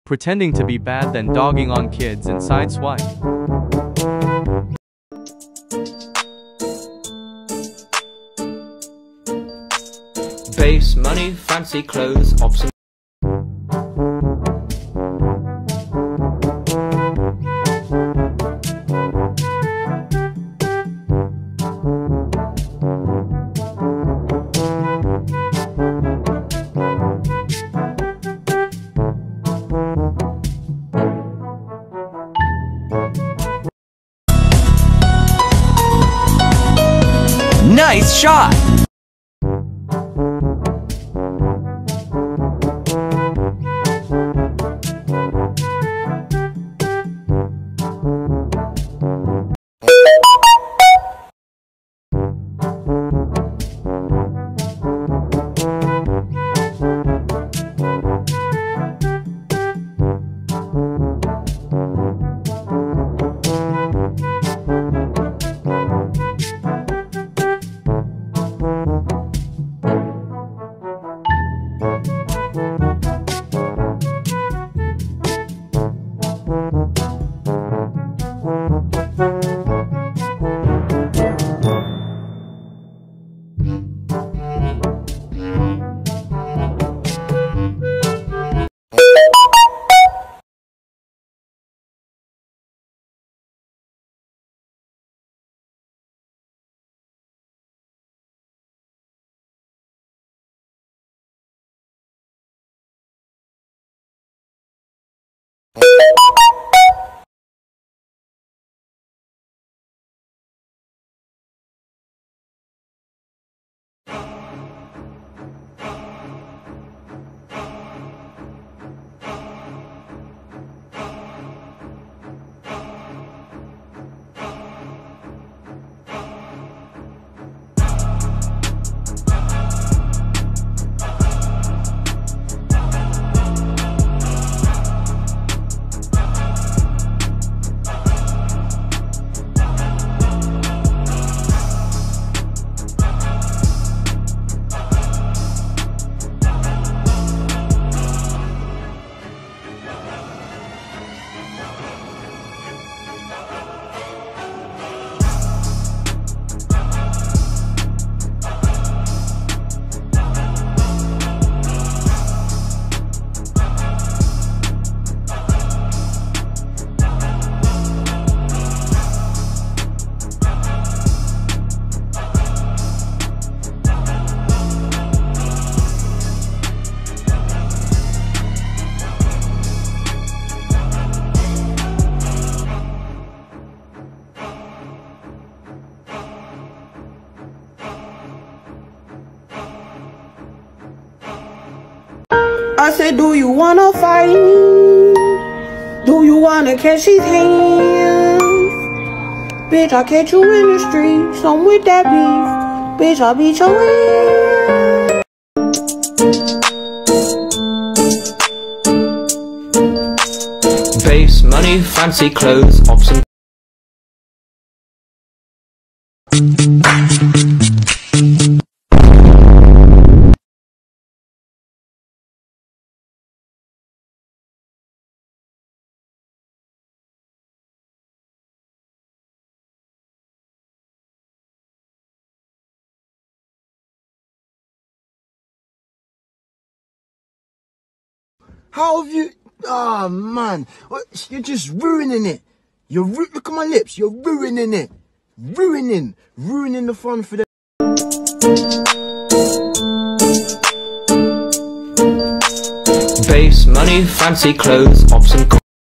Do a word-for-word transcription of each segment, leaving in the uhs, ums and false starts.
pretending to be bad then dogging on kids and sideswipe. Base money, fancy clothes, obscene. Nice shot! I said, do you wanna fight me? Do you wanna catch these hands? Bitch, I'll catch you in the streets. I'm with that beef. Bitch, I'll beat your ass. Base money, fancy clothes, obscene. How have you? Oh man, you're just ruining it. You're ru look at my lips. You're ruining it. Ruining, ruining the fun for them. Base money, fancy clothes, obscene.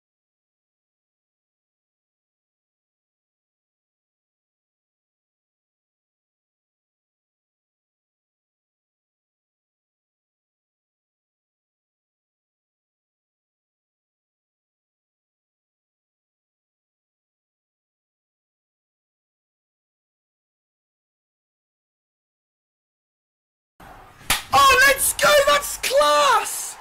Oh, let's go! That's class!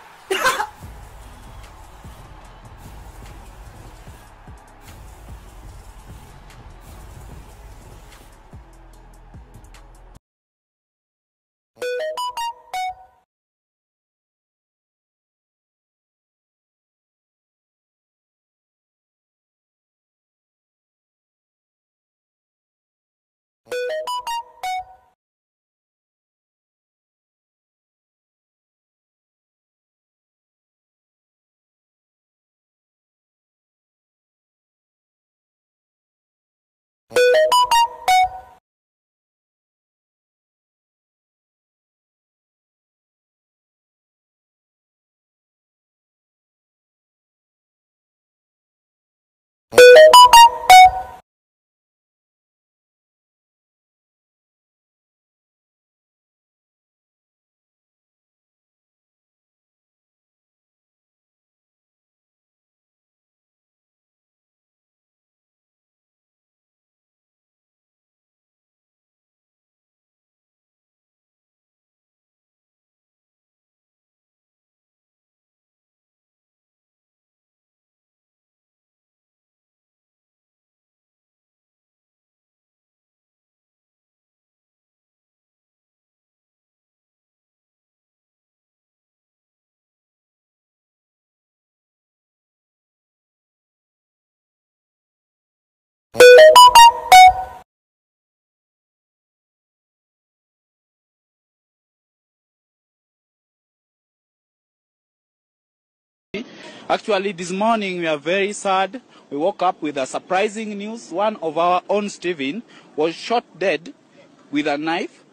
family. Actually, this morning we are very sad. We woke up with a surprising news. One of our own Stephen was shot dead with a knife.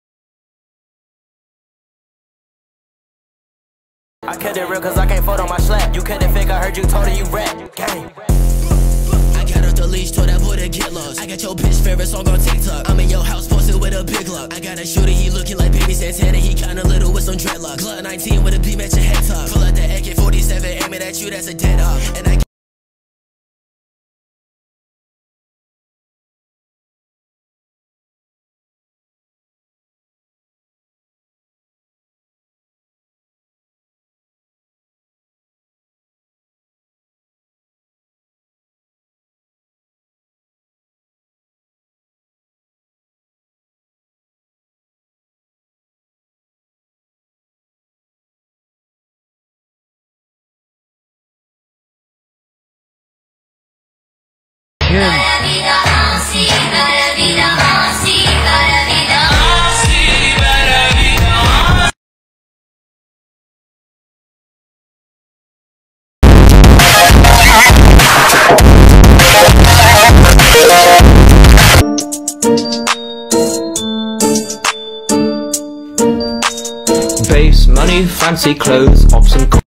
I kept it real cause I can't fold on my slap. You kept it fake, I heard you told her you rap. Gang. I got off the leash, told that boy to get lost. I got your bitch favorite song on TikTok. I'm in your house posted with a big lock. I got a shooter, he looking like baby Santana. He kinda little with some dreadlocks. Glock nineteen with a beam at your head top. Pull out the A K forty-seven, aim it at you, that's a dead op. And I Base money, fancy clothes, ops and